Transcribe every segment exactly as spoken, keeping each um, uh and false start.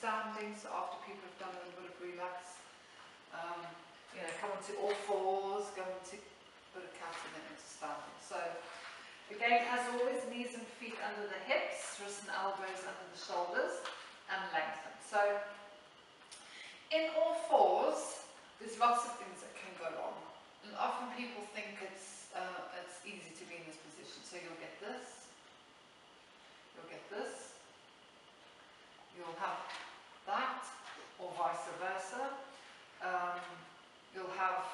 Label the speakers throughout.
Speaker 1: standing, so after people have done a little bit of relax, um, you know, come onto all fours, go into a bit of cat and then into standing. So again, as always, knees and feet under the hips, wrists and elbows under the shoulders, and lengthen. So in all fours, there's lots of things that can go wrong. And often people think it's, uh, it's easy to be in this position. So you'll get this, you'll get this, you'll have that, or vice versa. Um, you'll have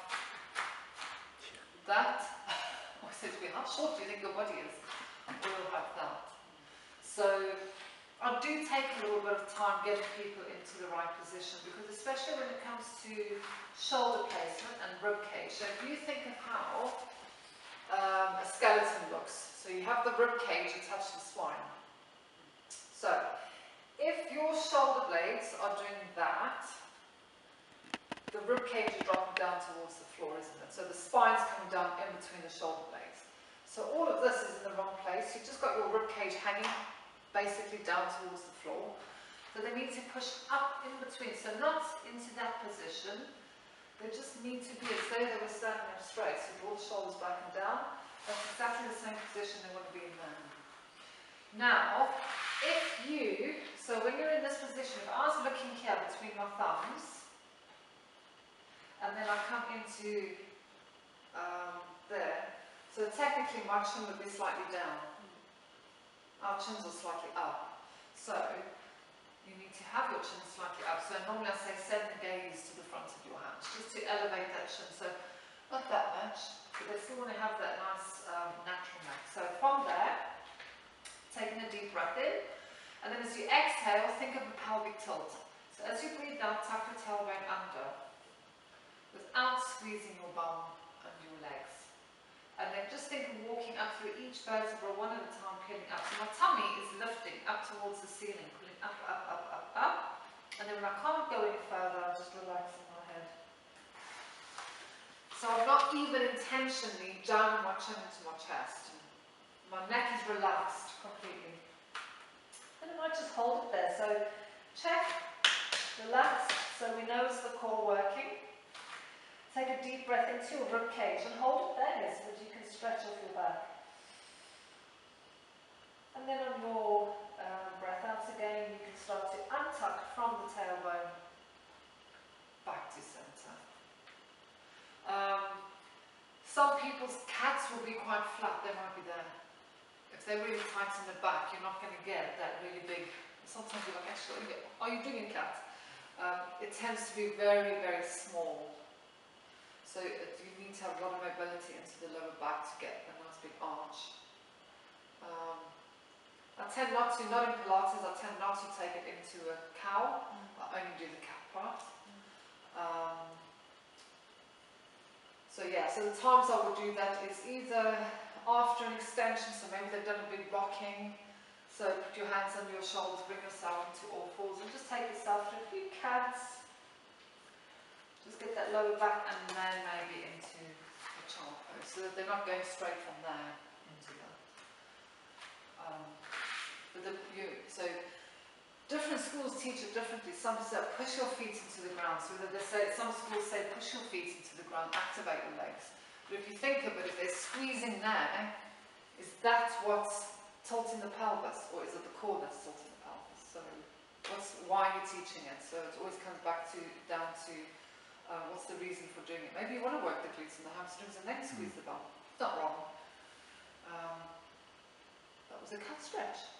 Speaker 1: that. I said to me, how short do you think your body is? Or you'll have that. So I do take a little bit of time getting people into the right position, because especially when it comes to shoulder placement and rib cage. So if you think of how um, a skeleton looks, so you have the rib cage attached to the spine. So if your shoulder blades are doing that, the rib cage is dropping down towards the floor, isn't it? So the spine's coming down in between the shoulder blades. So all of this is in the wrong place. You've just got your rib cage hanging basically down towards the floor. So they need to push up in between, so not into that position. They just need to be as though they were standing up straight. So draw the shoulders back and down. That's exactly the same position they want to be in there. Now, if you, so when you're in this position, if I was looking here between my thumbs, and then I come into um, there, so technically my chin would be slightly down. Our chins are slightly up. So you need to have your chin slightly up. So normally I say send the gaze to the front of your hands, just to elevate that chin. So not that much, but they still want to have that nice um, natural neck. So from there, taking a deep breath in, and then as you exhale, think of a pelvic tilt. So as you breathe out, tuck your tailbone under, without squeezing your bum and your legs. And then just think of walking up through each vertebra one at a time, peeling up. So my tummy is lifting up towards the ceiling, pulling up, up, up, up, up. And then when I can't go any further, I'm just relaxing my head. So I'm not even intentionally jamming my chin into my chest. My neck is relaxed completely. And I might just hold it there. So check, relax, so we know it's the core working. Take a deep breath into your rib cage and hold it there so that you can stretch off your back. And then on your um, breath out again, you can start to untuck from the tailbone back to center. Um, some people's cats will be quite flat, they might be there. If they're really tight in the back, you're not going to get that really big. Sometimes you're like, actually, are you doing a cat? Um, it tends to be very, very small. So it, you need to have a lot of mobility into the lower back to get a nice big arch. Um, I tend not to, not in Pilates, I tend not to take it into a cow. Mm. I only do the cat part. Mm. Um, so yeah, so the times I would do that is either after an extension, so maybe they've done a big rocking, so put your hands under your shoulders, bring yourself into all fours, and just take yourself to a few cats. Just get that lower back and then maybe into a child pose, so that they're not going straight from there into that. Um, but the, you, so different schools teach it differently. Some say push your feet into the ground. So that they say, some schools say push your feet into the ground, activate your legs. But if you think of it, if they're squeezing there, is that what's tilting the pelvis, or is it the core that's tilting the pelvis? So what's, why are you teaching it? So it always comes back to down to Uh, what's the reason for doing it? Maybe you want to work the glutes and the hamstrings and then squeeze the bum. It's not wrong. Um, that was a cat stretch.